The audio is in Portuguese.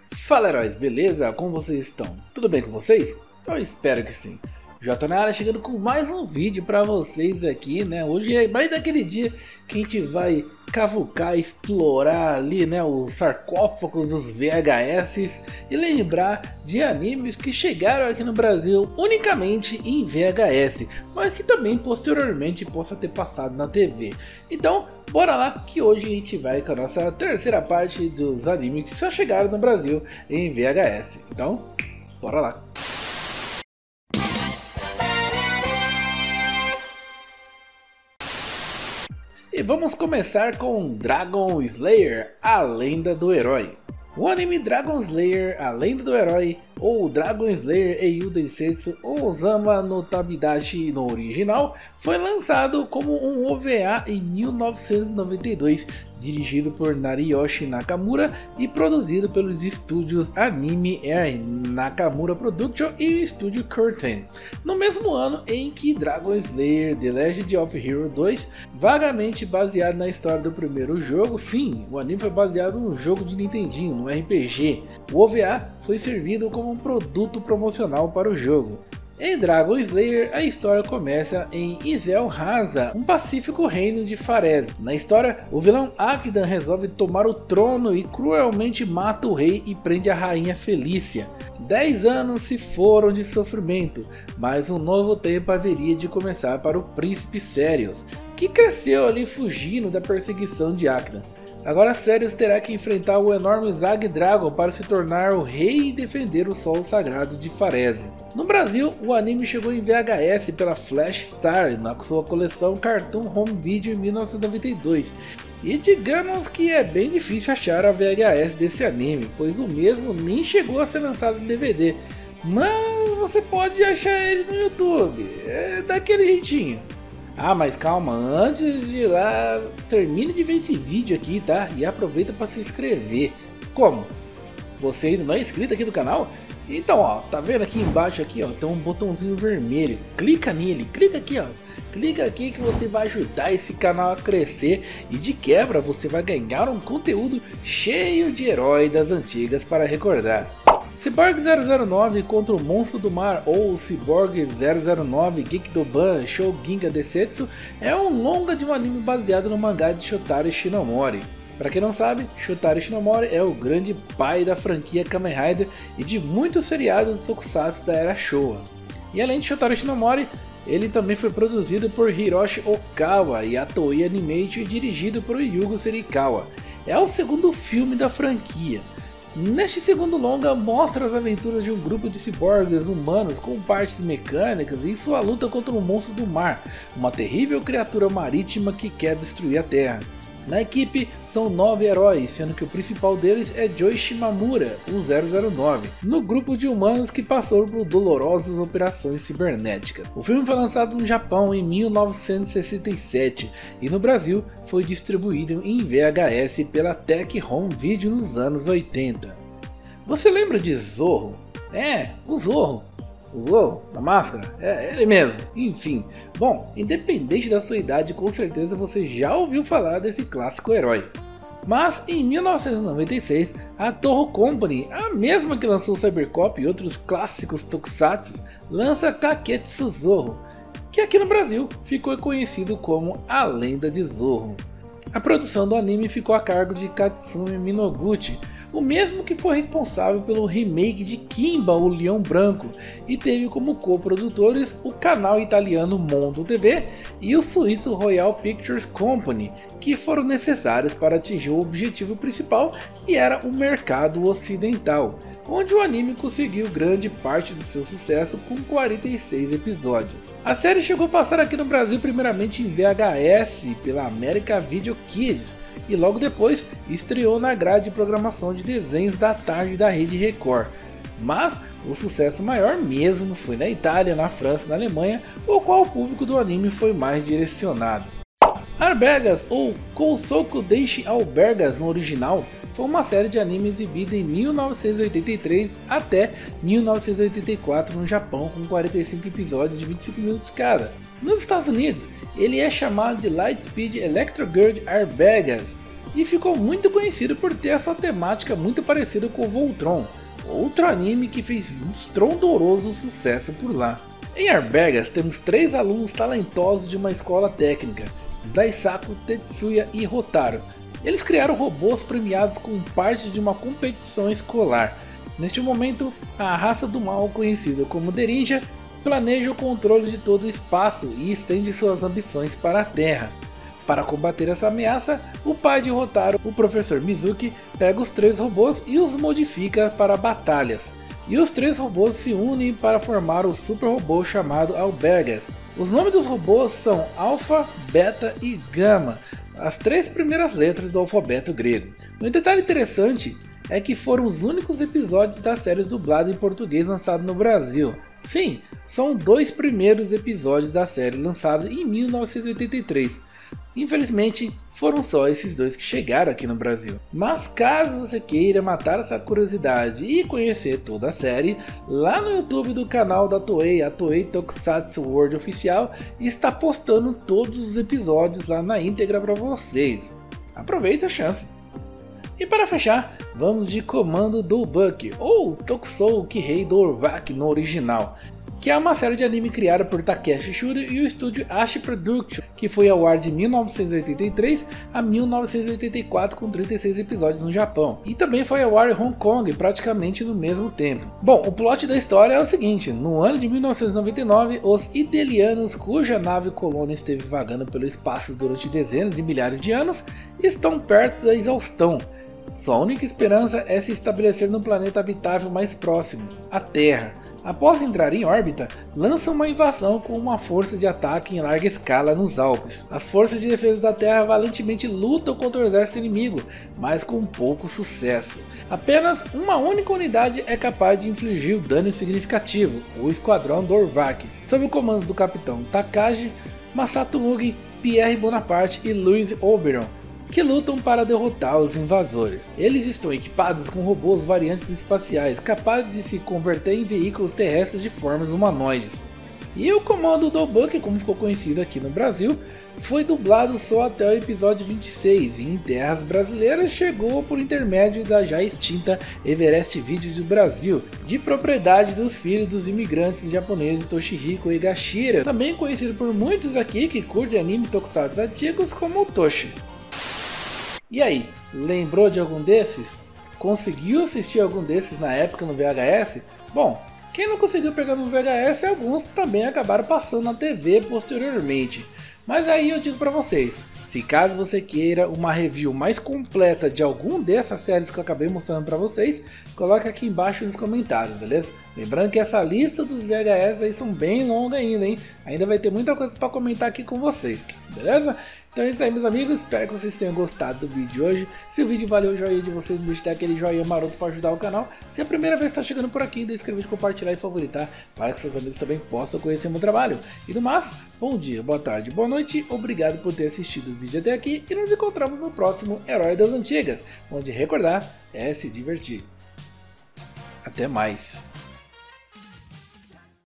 Fala heróis, beleza? Como vocês estão? Tudo bem com vocês? Então eu espero que sim. J na área chegando com mais um vídeo pra vocês aqui, né? Hoje é mais daquele dia que a gente vai cavucar, explorar ali, né, os sarcófagos dos VHS e lembrar de animes que chegaram aqui no Brasil unicamente em VHS, mas que também posteriormente possa ter passado na TV. Então, bora lá que hoje a gente vai com a nossa terceira parte dos animes que só chegaram no Brasil em VHS. Então, bora lá. E vamos começar com Dragon Slayer, a lenda do herói. O anime Dragon Slayer, a lenda do herói, ou Dragon Slayer Eiyu Densetsu Ozama no Tabidachi no original, foi lançado como um OVA em 1992, dirigido por Nariyoshi Nakamura e produzido pelos estúdios Anime Air Nakamura Production e o estúdio Curtain, no mesmo ano em que Dragon Slayer The Legend of Hero 2, vagamente baseado na história do primeiro jogo. Sim, o anime foi baseado num jogo de Nintendinho, no RPG. O OVA foi servido como um produto promocional para o jogo. Em Dragon Slayer, a história começa em Izel Haza, um pacífico reino de Pharez. Na história, o vilão Akidan resolve tomar o trono e cruelmente mata o rei e prende a rainha Felícia. 10 anos se foram de sofrimento, mas um novo tempo haveria de começar para o príncipe Sérios, que cresceu ali fugindo da perseguição de Akidan. Agora Sérios terá que enfrentar o enorme Zag Dragon para se tornar o rei e defender o sol sagrado de Pharez. No Brasil, o anime chegou em VHS pela Flash Star na sua coleção Cartoon Home Video em 1992. E digamos que é bem difícil achar a VHS desse anime, pois o mesmo nem chegou a ser lançado em DVD. Mas você pode achar ele no YouTube, é daquele jeitinho. Ah, mas calma, antes de ir lá, termine de ver esse vídeo aqui, tá? E aproveita para se inscrever. Como? Você ainda não é inscrito aqui no canal? Então, ó, tá vendo aqui embaixo aqui, ó, tem um botãozinho vermelho. Clica nele, clica aqui, ó. Clica aqui que você vai ajudar esse canal a crescer e de quebra você vai ganhar um conteúdo cheio de herói das antigas para recordar. Cyborg 009 contra o Monstro do Mar, ou Cyborg 009 Gekidoban Shou Ginga Densetsu, é um longa de um anime baseado no mangá de Shotaro Shinomori. Para quem não sabe, Shotaro Shinomori é o grande pai da franquia Kamen Rider e de muitos seriados de tokusatsu da era Showa. E além de Shotaro Shinomori, ele também foi produzido por Hiroshi Okawa e a Toei Animation e dirigido por Yugo Serikawa. É o segundo filme da franquia. Neste segundo longa mostra as aventuras de um grupo de ciborgues humanos com partes mecânicas e sua luta contra o monstro do mar, uma terrível criatura marítima que quer destruir a Terra. Na equipe são 9 heróis, sendo que o principal deles é Joe Shimamura, o 009, no grupo de humanos que passou por dolorosas operações cibernéticas. O filme foi lançado no Japão em 1967 e no Brasil foi distribuído em VHS pela Tech Home Video nos anos 80. Você lembra de Zorro? É, o Zorro. O Zorro, da máscara? É ele mesmo. Enfim, bom, independente da sua idade, com certeza você já ouviu falar desse clássico herói. Mas em 1996, a Toho Company, a mesma que lançou Cybercop e outros clássicos tokusatsu, lança Kaketsu Zorro, que aqui no Brasil ficou conhecido como A Lenda de Zorro. A produção do anime ficou a cargo de Katsumi Minoguchi, o mesmo que foi responsável pelo remake de Kimba, o Leão Branco, e teve como co-produtores o canal italiano Mondo TV e o suíço Royal Pictures Company, que foram necessários para atingir o objetivo principal, que era o mercado ocidental, onde o anime conseguiu grande parte do seu sucesso com 46 episódios. A série chegou a passar aqui no Brasil primeiramente em VHS pela America Video Kids e logo depois estreou na grade de programação de desenhos da tarde da Rede Record. Mas o sucesso maior mesmo foi na Itália, na França e na Alemanha, o qual o público do anime foi mais direcionado. Arbergas, ou Kousoku Denshi Albergas no original, foi uma série de anime exibida em 1983 até 1984 no Japão, com 45 episódios de 25 minutos cada. Nos Estados Unidos, ele é chamado de Lightspeed Electrogirl Arbergas e ficou muito conhecido por ter essa temática muito parecida com o Voltron, outro anime que fez um estrondoso sucesso por lá. Em Arbergas temos 3 alunos talentosos de uma escola técnica, Daisaku, Tetsuya e Hotaru. Eles criaram robôs premiados como parte de uma competição escolar. Neste momento, a raça do mal conhecida como Derinja planeja o controle de todo o espaço e estende suas ambições para a Terra. Para combater essa ameaça, o pai de Hotaru, o professor Mizuki, pega os 3 robôs e os modifica para batalhas. E os 3 robôs se unem para formar o super robô chamado Albergas. Os nomes dos robôs são Alpha, Beta e Gama, as 3 primeiras letras do alfabeto grego. Um detalhe interessante é que foram os únicos episódios da série dublada em português lançado no Brasil. Sim, são 2 primeiros episódios da série lançados em 1983. Infelizmente, foram só esses 2 que chegaram aqui no Brasil. Mas caso você queira matar essa curiosidade e conhecer toda a série, lá no YouTube do canal da Toei, a Toei Tokusatsu World Oficial, está postando todos os episódios lá na íntegra para vocês. Aproveita a chance. E para fechar, vamos de Comando do Buck, ou Tokusou Kihei do Orvak no original, que é uma série de anime criada por Takeshi Shuri e o estúdio Ashi Production, que foi ao ar de 1983 a 1984 com 36 episódios no Japão, e também foi ao ar em Hong Kong praticamente no mesmo tempo. Bom, o plot da história é o seguinte: no ano de 1999, os Idelianos, cuja nave colônia esteve vagando pelo espaço durante dezenas de milhares de anos, estão perto da exaustão. Sua única esperança é se estabelecer no planeta habitável mais próximo, a Terra. Após entrar em órbita, lançam uma invasão com uma força de ataque em larga escala nos Alpes. As forças de defesa da Terra valentemente lutam contra o exército inimigo, mas com pouco sucesso. Apenas uma única unidade é capaz de infligir dano significativo, o Esquadrão do Orvak, sob o comando do capitão Takagi, Masato Mugi, Pierre Bonaparte e Louis Oberon, que lutam para derrotar os invasores. Eles estão equipados com robôs variantes espaciais capazes de se converter em veículos terrestres de formas humanoides. E o Comando do Buck, como ficou conhecido aqui no Brasil, foi dublado só até o episódio 26 e em terras brasileiras chegou por intermédio da já extinta Everest Videos do Brasil, de propriedade dos filhos dos imigrantes japoneses Toshihiko Egashira, também conhecido por muitos aqui que curtem anime tokusatsu antigos como o Toshi. E aí, lembrou de algum desses? Conseguiu assistir algum desses na época no VHS? Bom, quem não conseguiu pegar no VHS, alguns também acabaram passando na TV posteriormente. Mas aí eu digo pra vocês, se caso você queira uma review mais completa de algum dessas séries que eu acabei mostrando pra vocês, coloque aqui embaixo nos comentários, beleza? Lembrando que essa lista dos VHS aí são bem longa ainda, hein? Ainda vai ter muita coisa pra comentar aqui com vocês, beleza? Então é isso aí, meus amigos, espero que vocês tenham gostado do vídeo de hoje. Se o vídeo valeu o joinha de vocês, não deixe de dar aquele joinha maroto para ajudar o canal. Se é a primeira vez que está chegando por aqui, deixe inscrever, compartilhar e favoritar, para que seus amigos também possam conhecer meu trabalho. E no mais, bom dia, boa tarde, boa noite, obrigado por ter assistido o vídeo até aqui e nos encontramos no próximo Herói das Antigas, onde recordar é se divertir. Até mais.